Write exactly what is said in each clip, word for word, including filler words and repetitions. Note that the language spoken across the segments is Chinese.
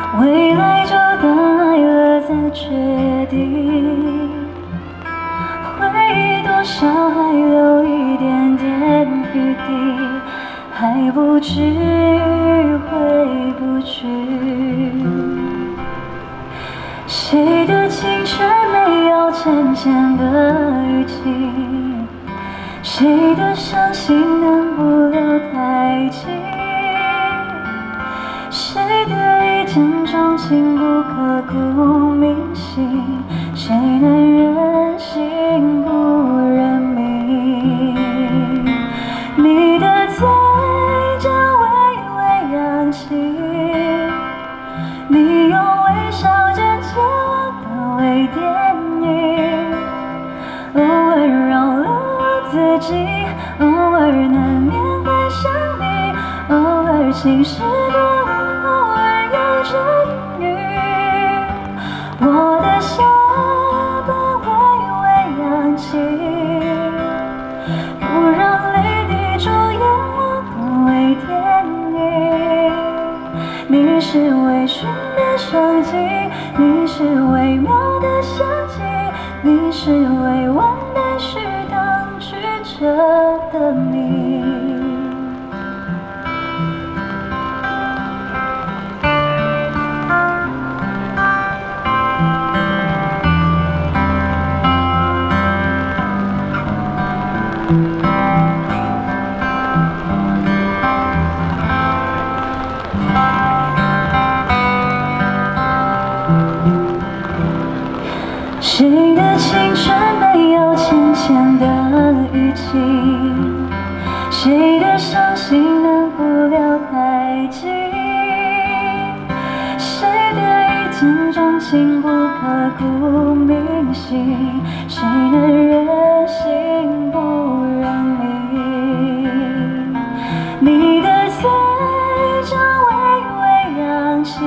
未来就等爱了再决定。回忆多少还留一点点余地，还不至于回不去。谁的青春没有浅浅的淤青？谁的伤心能不留太近？谁的一见钟情不刻骨铭心？谁能忍心不认命？你的嘴角微微扬起，你用微笑剪接我的微电影，偶尔饶了我自己，偶尔难免会想你，偶尔晴时多云，偶尔有阵雨。我的下巴微微扬起，不让泪滴主演我的微电影。你是微醺的生机，你是微妙的香气，你是未完待续当局者的你。谁的青春没有浅浅的淤青？谁的伤心能不留太近？谁的一见钟情不刻骨铭心？谁能忍心不认命？你的嘴角微微扬起，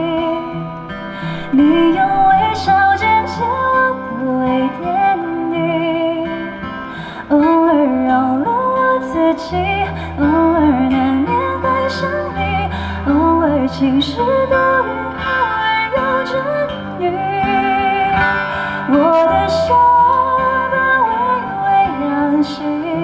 你用微笑剪接我的微电影，偶尔饶了我自己，偶尔难免会想你，偶尔晴时多云，偶尔有阵雨。我的下巴微微扬起，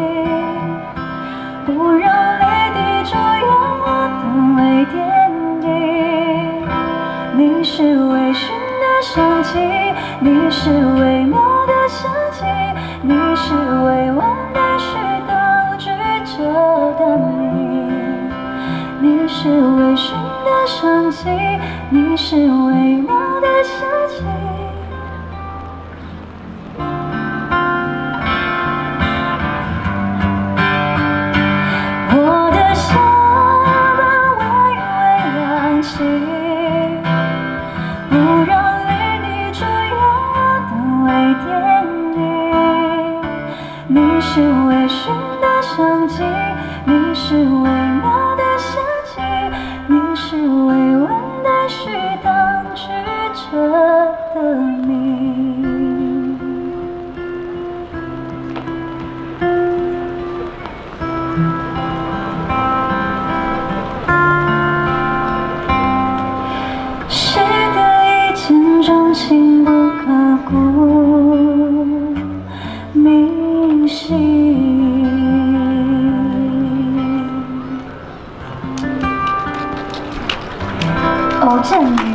不让泪滴主演我的微电影。你是微醺的生机，你是微妙的香气，你是未完待续当局者的你。你是微醺的生机，你是微妙的香气。我的下巴微微扬起，不让泪滴主演我的微电影。你是微醺的生机，你是微妙的香气，你是未完待续当局者的你。谁的一见钟情不刻骨铭心？偶阵雨。